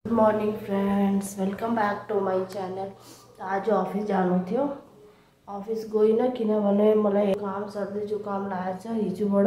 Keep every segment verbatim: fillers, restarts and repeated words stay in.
Good morning friends, welcome back to my channel. आज office जानु थियो, ऑफिस गइन किनभने मलाई काम सर्दी जुकाम लागेछ हिजोबाट।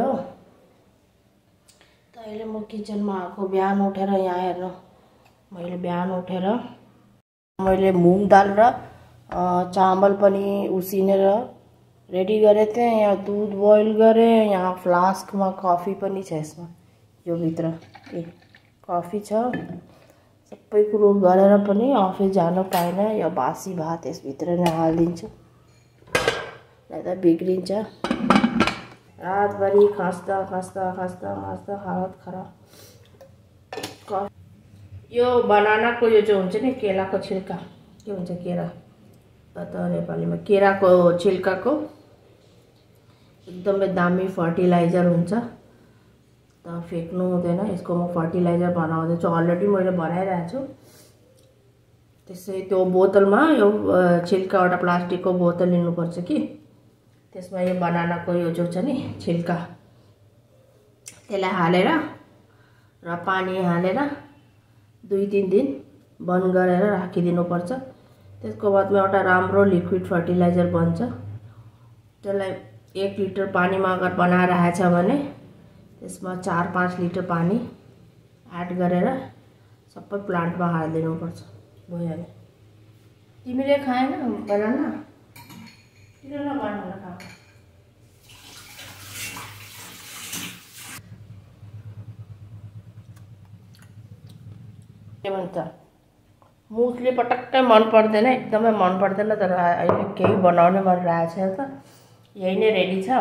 त अहिले म किचनमा आएको। बिहान उठेर यहाँ हेर्नु, मैले बिहान उठेर मैले मुङ दाल र चामल पनि उसिनेर रेडी गरेको थिएँ। यहाँ दुध बोइल गरेँ, यहाँ फ्लास्कमा कफी पनि छ, यसमा यो भित्र ए कफी छ। सबै कुरो गरेर पनि अफिस जान पाएन। यो बासी भात यसभित्र नै हालिदिन्छु, नहीं त बिग्रिन्छ। रातभरि खस्दा खस्दा खस्दा खस्दा हालत खराब। यो बनानाको यो जो हुन्छ नि, केलाको छिल्का के हुन्छ, केरा त नेपालीमा केराको छिल्काको एकदमै दामी फर्टिलाइजर हुन्छ। त फ्याक्नु हुँदैन, यसको म फर्टिलाइजर बनाउँदैछु। अलरेडी मैले बनाइरहेको छु। त्यसै त्यो बोतलमा यो छिल्का एउटा प्लास्टिकको बोतल लिनुपर्छ कि त्यसमा यो बनानाको यो जो छ नि छिल्का, त्यसलाई हालेर र पानी हालेर दुई तीन दिन बन्द गरेर राखिदिनुपर्छ। त्यसको बादमा एउटा राम्रो लिक्विड फर्टिलाइजर बन्छ। त्यसलाई एक लिटर पानीमा अगर बनाएर राखेछ भने त्यसमा चार पाँच लिटर पानी एड गरेर सबै प्लान्टमा हालिदिनुपर्छ। भइहाल्यो। तिमीले खाएन बनाना? किन नबनाउन खा? के भन्छ, मुसले पटक्कै मन पर्दैन, एकदमै मन पर्दैन। तर अहिले केही बनाउने मन लागेको छ त यही नै रेडी छ।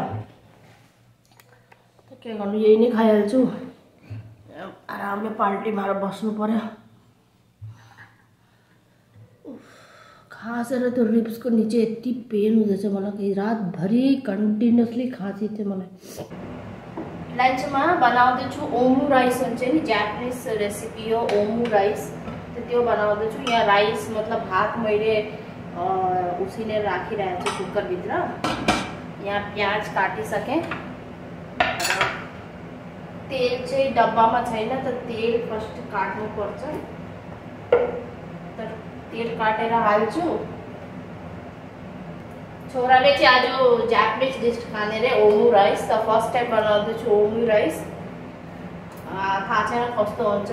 के गर्नु, यही नै खाइहाल्छु। आरामले पाल्टी मारेर बस्नु पर्यो। खासेर त्यो रिब्सको निचे यति पेन हुँदैछ मलाई, रातभरि कन्टिन्युसली खाँसी थियो मलाई। लन्चमा बनाउँदैछु ओमु राइस हुन्छ नि, जापानिज रेसिपी हो ओमु राइस। त त्यो बनाउँदैछु। यहाँ राइस मतलब भात मैले उसिनेर राखिरहेको छु कुकरभित्र। यहाँ प्याज काटिसकेँ। तेल चाहिँ डब्बामा छैन, त तेल फर्स्ट काट्नु पर्छ। त तेल काटेर हाल्छु। छोराले चाहिँ आज जापानिज डिस खाने रे, ओमु राइस। त फर्स्ट टाइम बनाउँदैछु ओमु राइस। थाहा छैन कस्तो हुन्छ।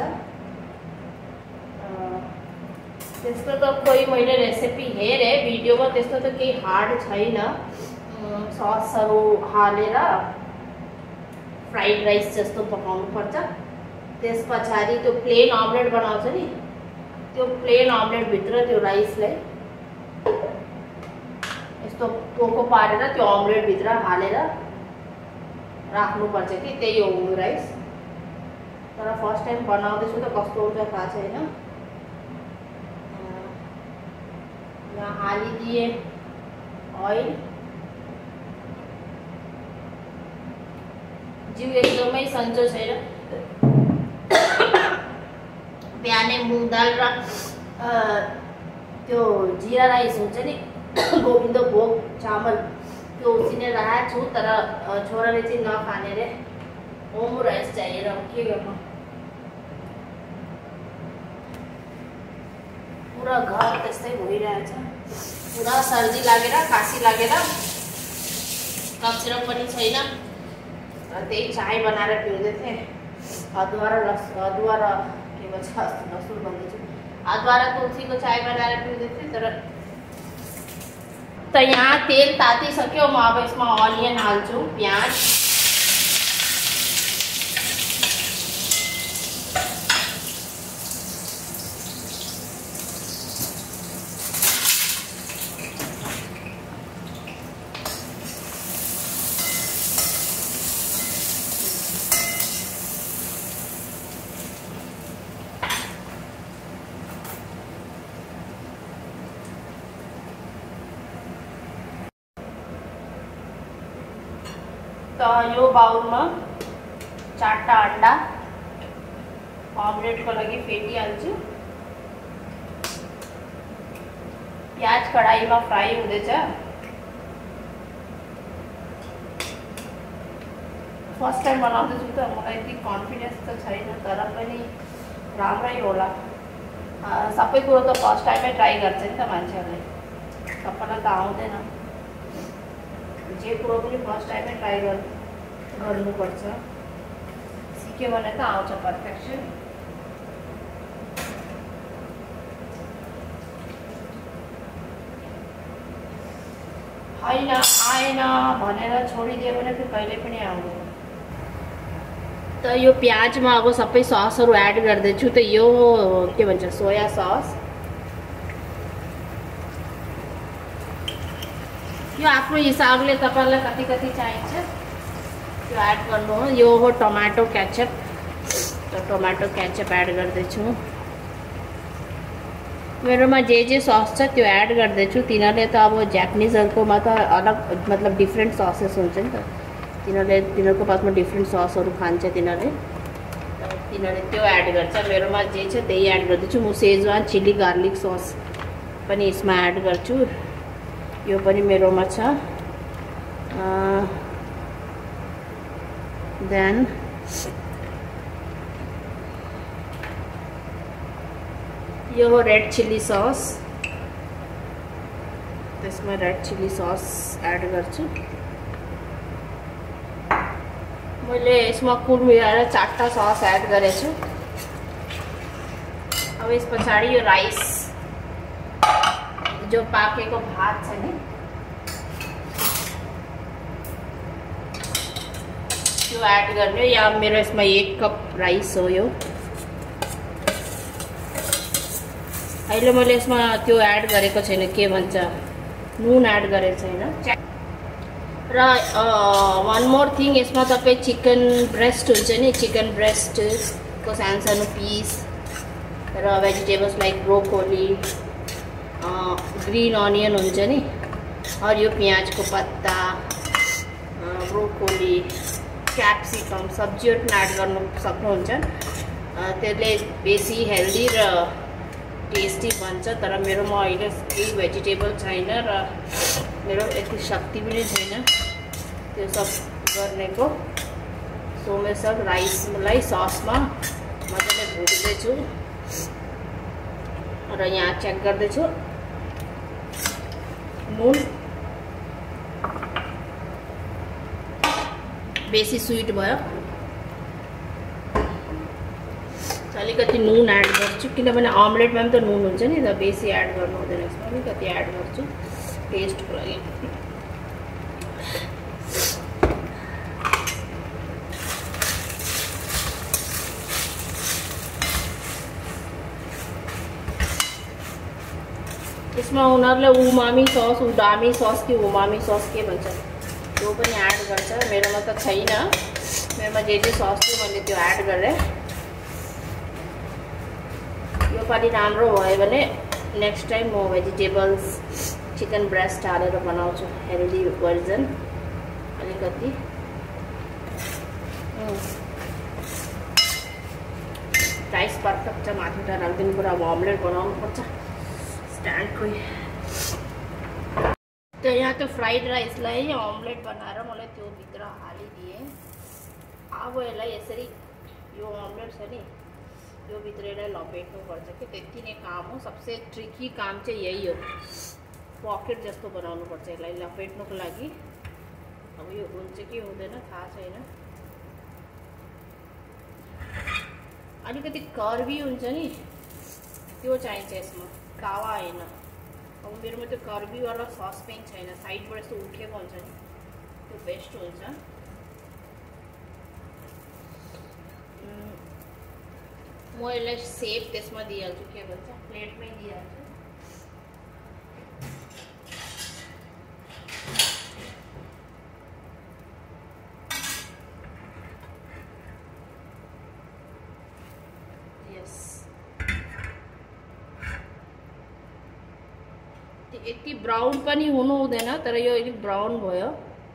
त्यस्तो त कोही मैले रेसिपी हेरेँ भिडियोमा, त्यस्तो त केही हार्ड छैन। ससहरू हालेर फ्राइड राइस जस्तो पकाउनु पर्छ। त्यस पछाडि त्यो प्लेन अमलेट बनाउँछ नि, त्यो प्लेन अमलेटभित्र त्यो राइसलाई यस्तो पोको पारेर त्यो अमलेटभित्र हालेर राख्नुपर्छ कि त्यही हो ओमु राइस। तर फर्स्ट टाइम बनाउँदैछु त कस्तो हुन्छ थाहा छैन। यहाँ हालिदिए ऑयल। जिउ एकदमै सन्चो छैन। बिहानै मुङ दाल र त्यो जिरा राइस हुन्छ नि, गोविन्द भोग चामल, त्यो उसिनेर राखेको छु। तर छोराले चाहिँ नखाने रे, ओमु राइस चाहिएर। के गर्नु, पुरा घर त्यस्तै भइरहेछ। पुरा सर्दी लागेर खासी लागेर कफ सिरप पनि छैन। त्यही चाय बनाएर पिउँदै थिएँ। अदुवा र लस अदुवा र के भन्छ लसुन भन्दैछु, अदुवा र तुलसीको चाय बनाएर पिउँदै थिएँ। तर त यहाँ तेल तातिसक्यो। म अब यसमा अनियन हाल्छु, प्याज, त यो बाउलमा चारवटा अंडा ऑमलेट को लागि फेटिहाल्छु। प्याज कढाईमा फ्राई हुँदैछ। फर्स्ट टाइम बनाउँदैछु त मलाई यति कन्फिडेन्स त छैन, तर पनि राम्रै होला। सबै कुरो त फर्स्ट टाइमै ट्राई गर्छ नि त मान्छेहरूले, सबैलाई त आउँदैन। जे कुरो पनि फर्स्ट टाइमै ट्राई गर् गर्नुपर्छ, सिक्यो भने त आउँछ पर्फेक्सन। होइन आएन भनेर छोडिदियो भने फेरि कहिले पनि आउँदैन। त यो प्याजमा अब सबै ससहरू एड गर्दैछु। त यो के भन्छ सोया सस, यो आफ्नो हिसाबले तपाईँलाई कति कति चाहिन्छ त्यो एड गर्नु हो। यो हो टमाटो केचप, त टमाटो केचप एड गर्दैछु। मेरोमा जे जे सस छ त्यो एड गर्दैछु। तिनीहरूले त अब जापानिजहरूकोमा त अलग मतलब डिफ्रेन्ट ससेस हुन्छ नि त, तिनीहरूले तिनीहरूको पासमा डिफ्रेन्ट ससहरू खान्छ तिनीहरूले, तिनीहरूले त्यो एड गर्छ। मेरोमा जे छ त्यही एड गर्दैछु। म सेजवान चिली गार्लिक सस पनि यसमा एड गर्छु, यो पनि मेरोमा छ। देन यो हो रेड चिली सस, त्यसमा रेड चिली सस एड गर्छु। मैले यसमा कुल मिलाएर चारवटा सस एड गरेछु। अब यस पछाडि यो राइस जो पाकेको भात छ नि त्यो एड गर्ने। या मेरो यसमा एक कप राइस हो यो। अहिले मैले यसमा त्यो एड गरेको छैन, के भन्छ नुन एड गरेको छैन। र वान मोर थिङ, यसमा तपाईँ चिकन ब्रेस्ट हुन्छ नि, चिकन ब्रेस्टको सानो सानो पिस र vegetables like broccoli, green onion हुन्छ नि, हरियो प्याजको पत्ता, ब्रोकोली, क्याप्सिकम, सब्जीहरू पनि एड गर्नु सक्नुहुन्छ। त्यसले बेसी हेल्दी र टेस्टी बन्छ। तर मेरोमा अहिले केही भेजिटेबल छैन र मेरो यति शक्ति पनि छैन त्यो सब गर्नेको। सो म सब राइसलाई ससमा मजाले भुट्दैछु र यहाँ चेक गर्दैछु नुन बेसी स्वीट भयो, अलिकति नुन एड गर्छु किनभने अमलेटमा पनि त नुन हुन्छ नि त, बेसी एड गर्नु हुँदैन। यसमा अलिकति एड गर्छु टेस्टको लागि। यसमा उनीहरूले उमामी सस, उडामी सस कि उमामी सस के भन्छ त्यो पनि एड गर्छ। मेरोमा त छैन, मेरोमा जे जे सस थियो मैले त्यो एड गरेँ। यो पालि राम्रो भयो भने नेक्स्ट टाइम म भेजिटेबल्स चिकन ब्रेस्ट हालेर बनाउँछु, हेल्दी भर्जन। अलिकति राइस पर्फेक्ट छ, माथिबाट राखिदिनु पर्यो। अब अमलेट बनाउनु पर्छ स्ट्यान्डको। तो यहाँ तो फ्राइड राइसलाई अमलेट बनाएर मलाई त्यो भित्र हालिदिएँ। अब यसलाई यसरी यो अमलेट छ नि यो भित्र यसलाई लपेट्नुपर्छ कि त्यति नै काम हो। सबसे ट्रिकी काम चाहिँ यही हो, पकेट जस्तो बनाउनुपर्छ यसलाई लपेट्नुको लागि। अब यो हुन्छ कि हुँदैन थाहा छैन, अलिकति कर्वी हुन्छ नि त्यो चाहिन्छ यसमा, तावा होइन। अब मेरोमा त्यो कर्वीवाला ससपेन छैन, साइडबाट यस्तो उठेको हुन्छ नि त्यो बेस्ट हुन्छ। म यसलाई सेप त्यसमा दिइहाल्छु, के भन्छ प्लेटमै दिइहाल्छु। यस, यति ब्राउन पनि हुनु हुँदैन, तर यो अलिक ब्राउन भयो।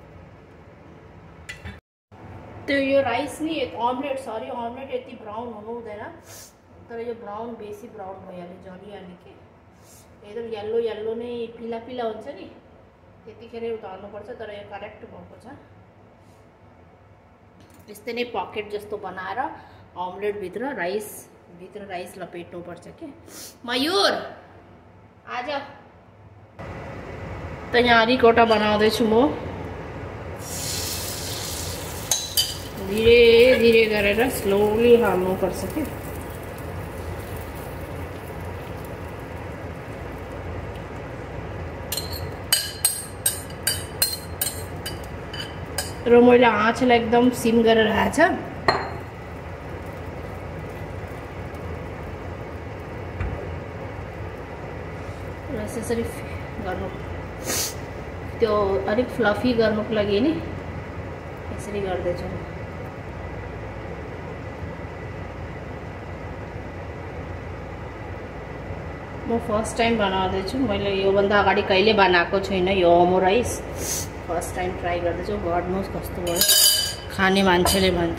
तो यो राइस नि अमलेट सरी अमलेट यति ब्राउन हुनु हुँदैन, तर यो ब्राउन बेसी ब्राउन भइहाल्यो, जलिहाल्यो कि एकदम येल्लो येल्लो नै पिला पिला हुन्छ नि त्यतिखेर उतार्नुपर्छ। तर यो करेक्ट भएको छ। त्यस्तै नै पकेट जस्तो बनाएर अमलेट भित्र राइस भित्र राइस लपेट्नुपर्छ के। मयूर आज तयारी कोटा बनाउँदैछु म। धीरे धीरे गरेर स्लोली हाल्नुपर्छ के। र मैले आँचलाई एकदम सिम गरेर राखेको छ। र यसरी गर्नु त्यो अलिक फ्लफी गर्नुको लागि नि यसरी गर्दैछु। म फर्स्ट टाइम बनाउँदैछु। मैले योभन्दा अगाडि कहिले बनाएको छुइनँ यो momo rice. First time try गर्दैछु। गर्नुहोस् कस्तो भयो। खाने मान्छेले भन्छ।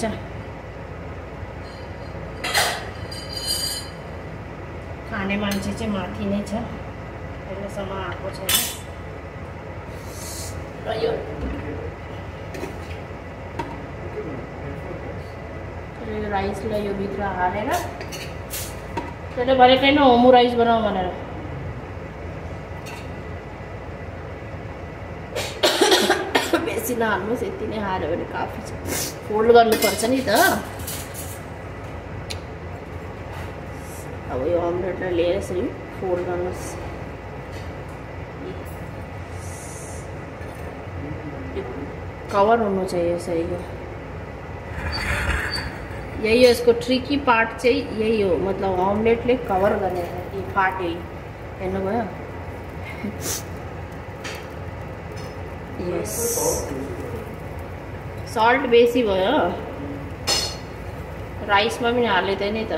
खाने मान्छे चाहिँ माथि नै छ, अहिलेसम्म आएको छैन। र यो राइसलाई यो भित्र हालेर त्यसले भनेको होइन मोमो राइस बनाऊ भनेर। बेसी नहाल्नुहोस्, यति नै हाल्यो भने काफी छ। फोल्ड गर्नुपर्छ नि त। अब यो अमलेटलाई लिएर यसरी फोल्ड गर्नुहोस्। कवर होनु चाहिए सही हो। यही हो इसको ट्रिकी पार्ट चाहिँ यही हो। मतलब ऑमलेटले कवर गर्ने ये पार्ट यही हेर्नुभयो। यस सल्ट बेसी भयो। राइसमा पनि हालिदिए नि त।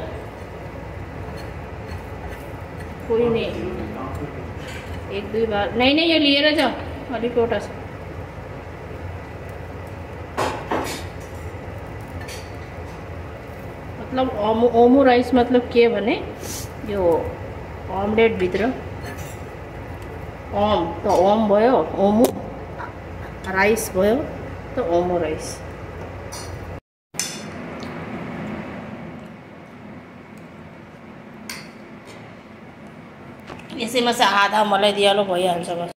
कोही नहीं एक दुई बार नहीं नहीं यो लिएर जाऊ। अलिक एउटा छ। मतलब ओमो ओमो राइस मतलब के भने यो ऑमलेट भित्र ओम तो ओम भयो, ओमो राइस भयो तो ओमो राइस। यसैमा चाहिँ आधा मलाई दिइहाल्नु भइहाल्छ बस।